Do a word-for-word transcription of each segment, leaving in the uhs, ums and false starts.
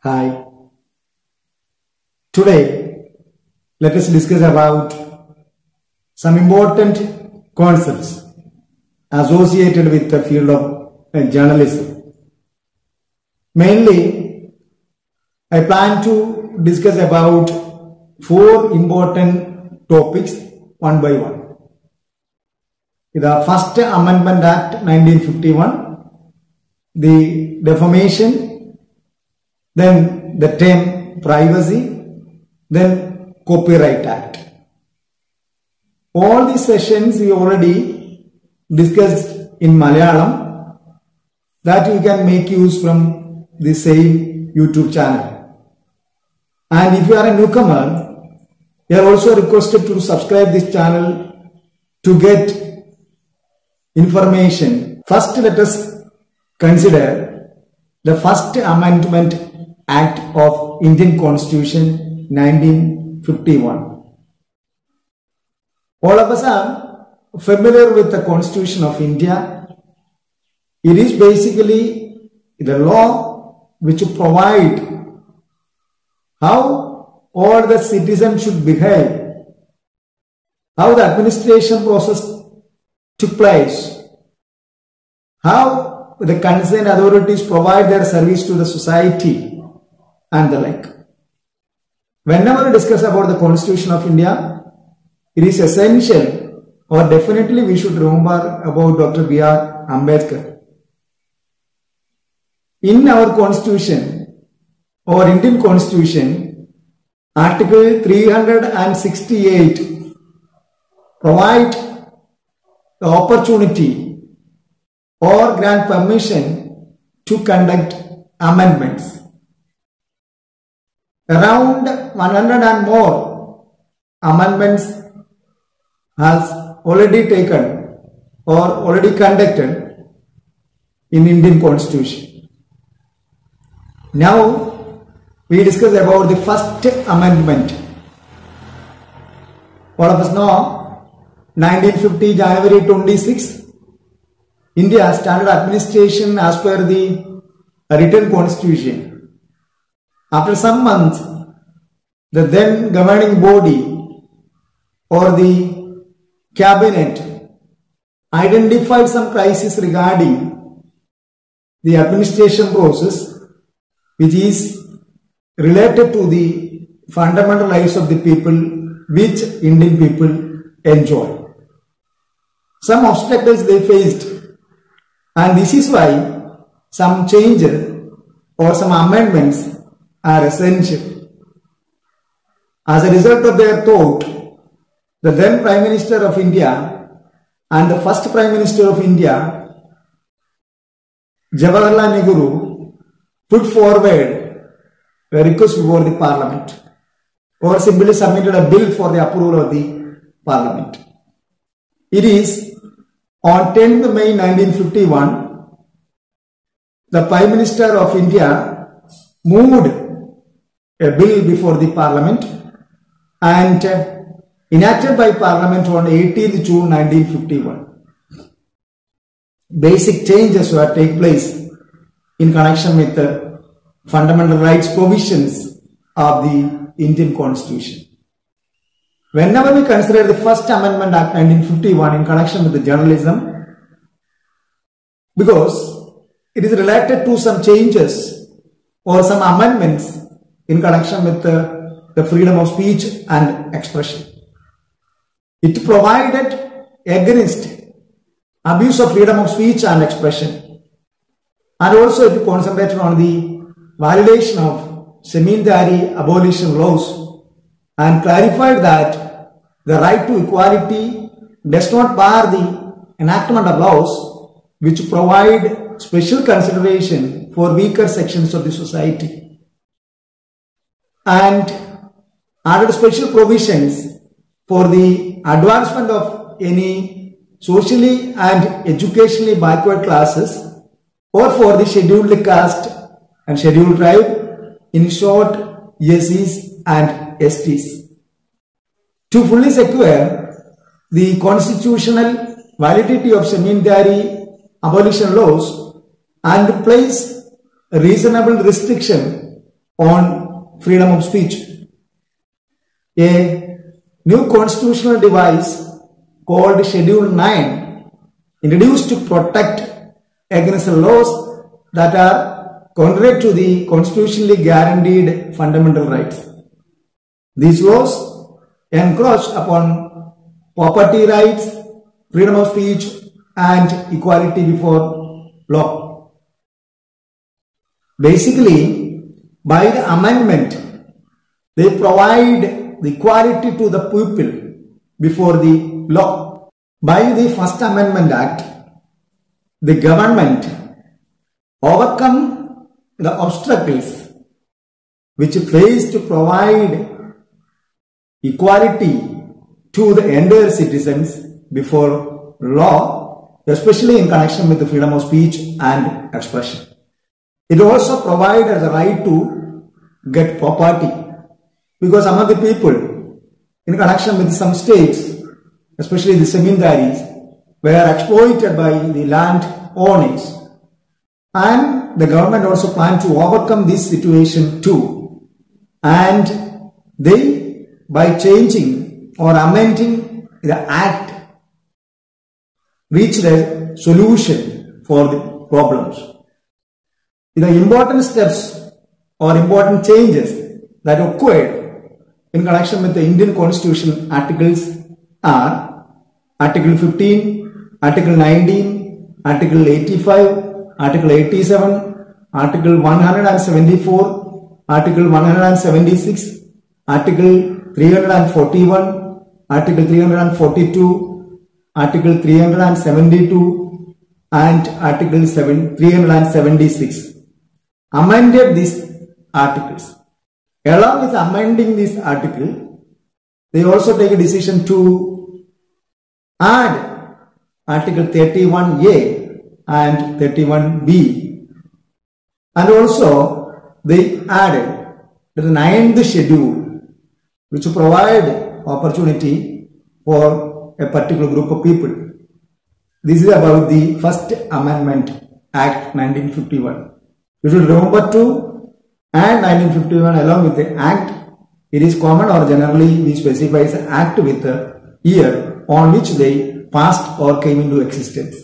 Hi. Today, let us discuss about some important concepts associated with the field of uh, journalism. Mainly, I plan to discuss about four important topics one by one. The First Amendment Act nineteen fifty-one, the defamation, then the term privacy, then Copyright Act. All these sessions we already discussed in Malayalam that you can make use from the same YouTube channel. And if you are a newcomer, you are also requested to subscribe this channel to get information. First, let us consider the First Amendment Act of Indian Constitution nineteen fifty-one. All of us are familiar with the Constitution of India. It is basically the law which provide how all the citizens should behave, how the administration process took place, how the concerned authorities provide their service to the society and the like. Whenever we discuss about the Constitution of India, it is essential or definitely we should remember about Doctor B R Ambedkar. In our Constitution or Indian Constitution, Article three hundred sixty-eight provide the opportunity or grant permission to conduct amendments. Around one hundred and more amendments has already taken or already conducted in Indian Constitution. Now we discuss about the First Amendment. All of us know nineteen fifty January twenty-sixth, India started administration as per the written Constitution. After some months, the then governing body or the cabinet identified some crisis regarding the administration process which is related to the fundamental rights of the people which Indian people enjoy. Some obstacles they faced, and this is why some changes or some amendments are essential. As a result of their thought, the then Prime Minister of India and the first Prime Minister of India, Jawaharlal Nehru, put forward a request before the Parliament or simply submitted a bill for the approval of the Parliament. It is on tenth May nineteen fifty-one, the Prime Minister of India moved a bill before the Parliament and enacted by Parliament on eighteenth June nineteen fifty-one. Basic changes were take place in connection with the fundamental rights provisions of the Indian Constitution. Whenever we consider the First Amendment Act nineteen fifty-one in connection with the journalism, because it is related to some changes or some amendments in connection with the, the freedom of speech and expression. It provided against abuse of freedom of speech and expression, and also it concentrated on the violation of Zamindari abolition laws and clarified that the right to equality does not bar the enactment of laws which provide special consideration for weaker sections of the society, and added special provisions for the advancement of any socially and educationally backward classes or for the scheduled caste and scheduled tribe, in short, S Cs and S Ts. To fully secure the constitutional validity of Zamindari abolition laws and place a reasonable restriction on freedom of speech. A new constitutional device called Schedule nine introduced to protect against laws that are contrary to the constitutionally guaranteed fundamental rights. These laws encroach upon property rights, freedom of speech, and equality before law. Basically, by the amendment, they provide the equality to the people before the law. By the First Amendment Act, the government overcome the obstacles which face to provide equality to the entire citizens before law, especially in connection with the freedom of speech and expression. It also provides the right to get property, because some of the people in connection with some states, especially the zemindaris, were exploited by the land owners, and the government also planned to overcome this situation too, and they, by changing or amending the act, reached a solution for the problems. The important steps or important changes that occurred in connection with the Indian Constitution articles are Article fifteen, Article nineteen, Article eighty-five, Article eighty-seven, Article one hundred seventy-four, Article one hundred seventy-six, Article three hundred forty-one, Article three hundred forty-two, Article three hundred seventy-two, and Article three hundred seventy-six. Amended these articles. Along with amending this article, they also take a decision to add Article thirty-one A and thirty-one B, and also they added the ninth schedule, which provide opportunity for a particular group of people. This is about the First Amendment Act nineteen fifty-one. You should remember to add nineteen fifty-one along with the Act. It is common, or generally we specify as Act with the year on which they passed or came into existence.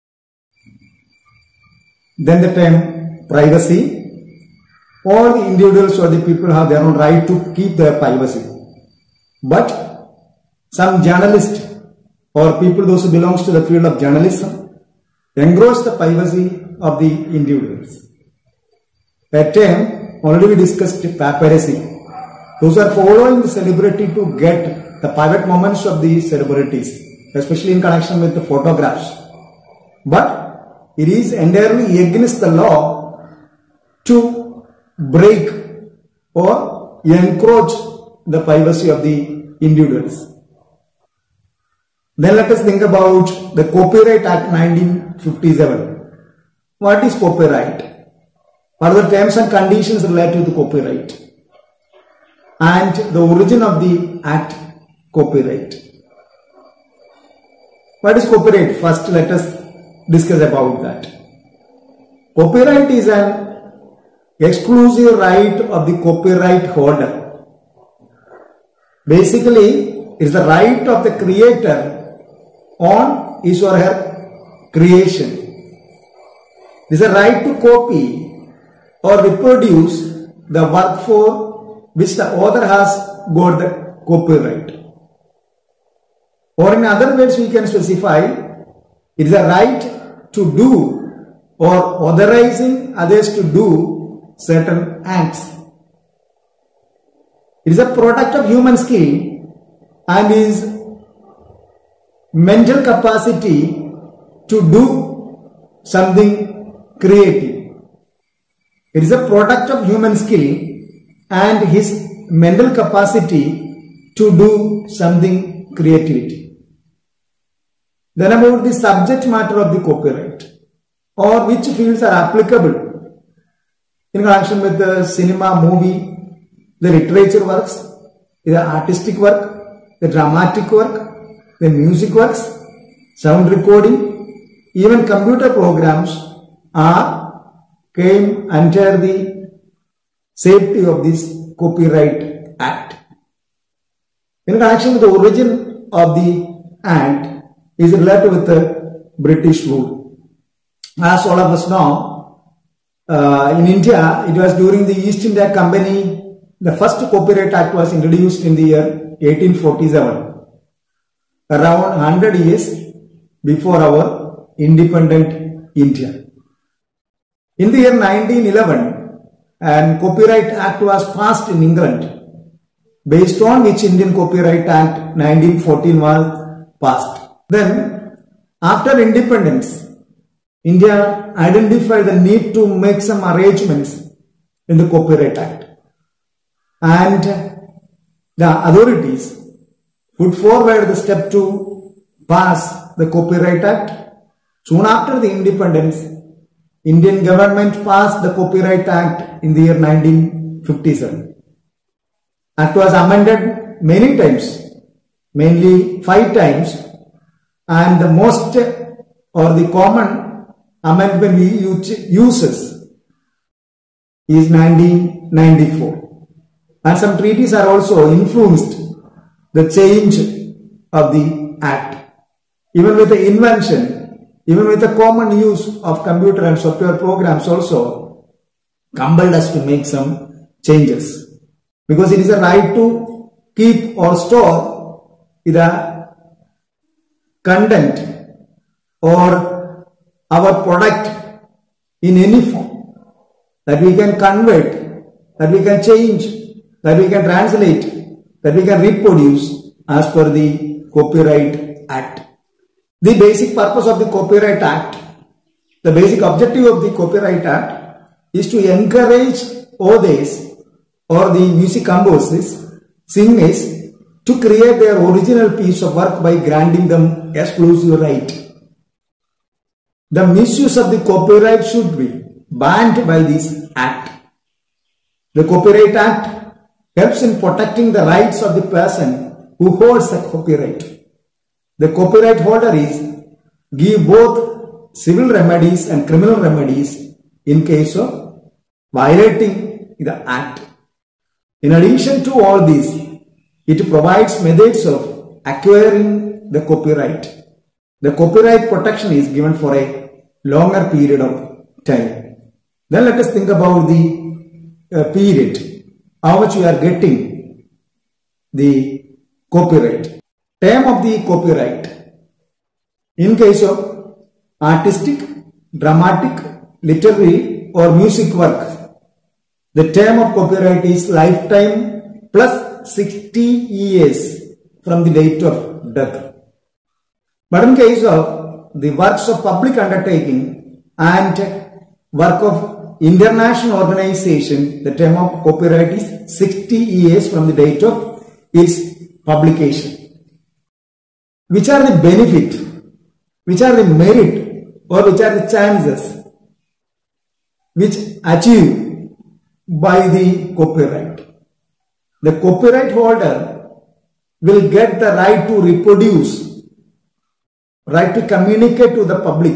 Then the term privacy. All the individuals or the people have their own right to keep their privacy. But some journalists or people those who belongs to the field of journalism engross the privacy of the individuals. A term already we discussed, paparazzi. Those are following the celebrity to get the private moments of the celebrities, especially in connection with the photographs. But it is entirely against the law to break or encroach the privacy of the individuals. Then let us think about the Copyright Act nineteen fifty-seven. What is copyright? What are the terms and conditions related to copyright? And the origin of the act, copyright. What is copyright? First, let us discuss about that. Copyright is an exclusive right of the copyright holder. Basically, it is the right of the creator on his or her creation. It is a right to copy or reproduce the work for which the author has got the copyright. Or in other words, we can specify it is a right to do or authorizing others to do certain acts. It is a product of human skill and is mental capacity to do something creative. It is a product of human skill and his mental capacity to do something creativity. Then about the subject matter of the copyright, or which fields are applicable in connection with the cinema, movie, the literature works, the artistic work, the dramatic work, the music works, sound recording, even computer programs are came under the safety of this Copyright Act. In connection with the origin of the Act is related with the British rule. As all of us know, uh, in India, it was during the East India Company, the first Copyright Act was introduced in the year eighteen forty-seven, around one hundred years before our independent India. In the year nineteen eleven, an Copyright Act was passed in England, based on which Indian Copyright Act nineteen fourteen was passed. Then, after independence, India identified the need to make some arrangements in the Copyright Act, and the authorities put forward the step to pass the Copyright Act. Soon after the independence, Indian government passed the Copyright Act in the year nineteen fifty-seven. Act was amended many times, mainly five times, and the most or the common amendment we uses is nineteen ninety-four. And some treaties are also influenced the change of the Act. Even with the invention, even with the common use of computer and software programs also compelled us to make some changes. Because it is a right to keep or store the content or our product in any form that we can convert, that we can change, that we can translate, that we can reproduce as per the Copyright Act. The basic purpose of the Copyright Act, the basic objective of the Copyright Act is to encourage authors or the music composers, singers to create their original piece of work by granting them exclusive right. The misuse of the copyright should be banned by this Act. The Copyright Act helps in protecting the rights of the person who holds a copyright. The copyright holder is give both civil remedies and criminal remedies in case of violating the Act. In addition to all these, it provides methods of acquiring the copyright. The copyright protection is given for a longer period of time. Then let us think about the uh, period, how much we are getting the copyright. Term of the copyright. In case of artistic, dramatic, literary or music work, the term of copyright is lifetime plus sixty years from the date of death. But in case of the works of public undertaking and work of international organization, the term of copyright is sixty years from the date of its publication. Which are the benefit, which are the merit, or which are the chances which achieve by the copyright? The copyright holder will get the right to reproduce, right to communicate to the public.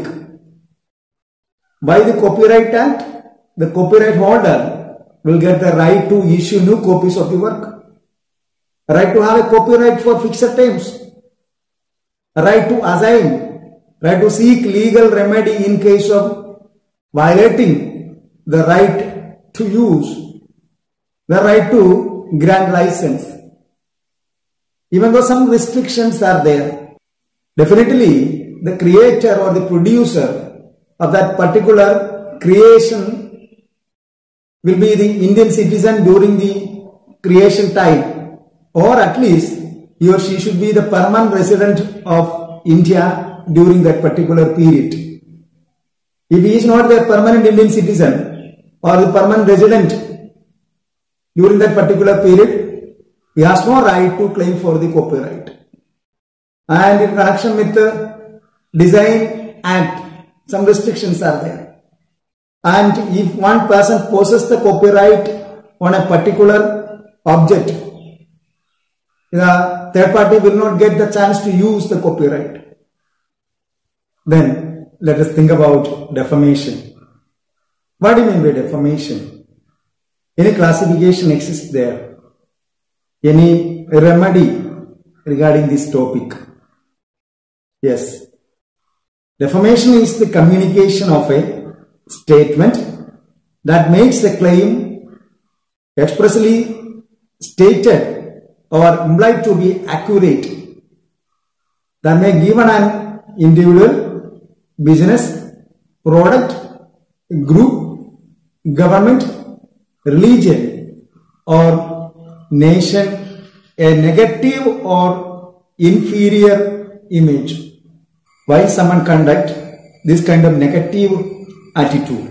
By the Copyright Act, the copyright holder will get the right to issue new copies of the work, right to have a copyright for fixed terms, right to assign, right to seek legal remedy in case of violating the right to use, the right to grant license. Even though some restrictions are there, definitely the creator or the producer of that particular creation will be the Indian citizen during the creation time, or at least he or she should be the permanent resident of India during that particular period. If he is not the permanent Indian citizen or the permanent resident during that particular period, he has no right to claim for the copyright. And in connection with the Design Act, some restrictions are there. And if one person possesses the copyright on a particular object, the third party will not get the chance to use the copyright. Then let us think about defamation. What do you mean by defamation? Any classification exists there? Any remedy regarding this topic? Yes. Defamation is the communication of a statement that makes the claim expressly stated or implied to be accurate, that may give an individual, business, product, group, government, religion or nation a negative or inferior image while someone conduct this kind of negative attitude.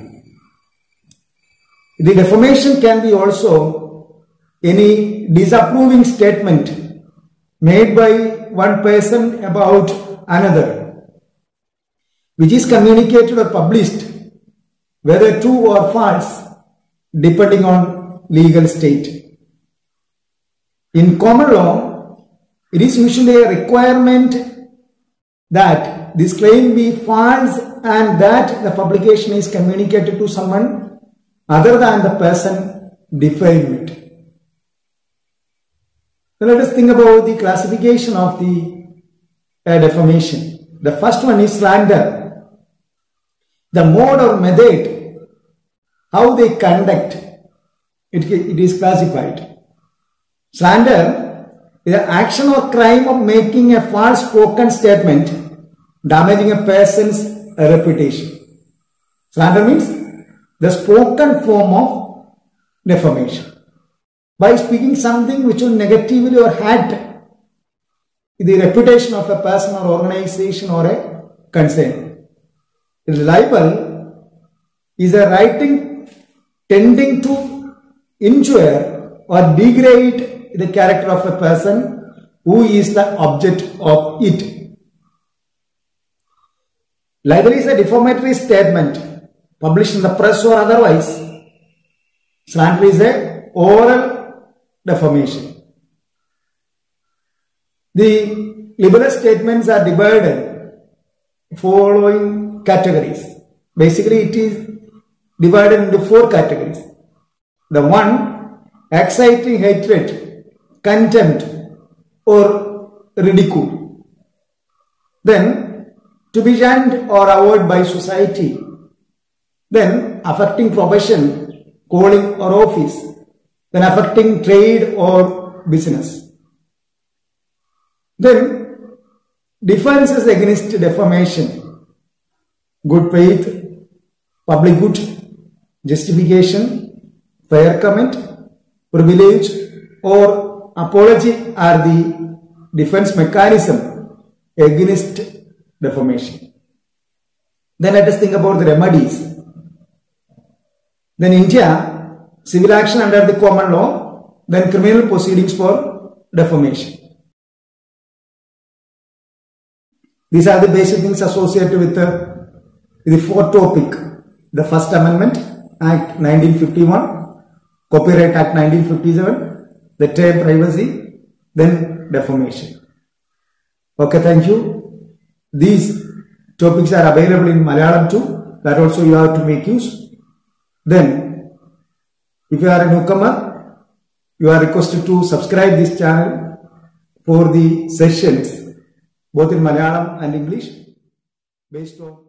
The defamation can be also any disapproving statement made by one person about another, which is communicated or published, whether true or false, depending on legal state. In common law, it is usually a requirement that this claim be false and that the publication is communicated to someone other than the person defamed it. Now let us think about the classification of the uh, defamation. The first one is slander. The mode or method, how they conduct, it, it is classified. Slander is the action or crime of making a false spoken statement damaging a person's reputation. Slander means the spoken form of defamation. By speaking something which will negatively or hurt the reputation of a person or organization or a concern. Libel is a writing tending to injure or degrade the character of a person who is the object of it. Libel is a defamatory statement published in the press or otherwise. Slander is a oral defamation. The libelous statements are divided following categories. Basically, it is divided into four categories. The one, exciting hatred, contempt or ridicule. Then, to be shunned or avoided by society. Then, affecting profession, calling or office. Then, affecting trade or business. Then, defenses against defamation, good faith, public good, justification, fair comment, privilege or apology are the defense mechanism against defamation. Then let us think about the remedies. Then India, civil action under the common law, then criminal proceedings for defamation. These are the basic things associated with the, the fourth topic. The First Amendment, Act nineteen fifty-one, Copyright Act nineteen fifty-seven, the term privacy, then defamation. Okay, thank you. These topics are available in Malayalam too. That also you have to make use. Then, if you are a newcomer, you are requested to subscribe this channel for the sessions both in Malayalam and English based on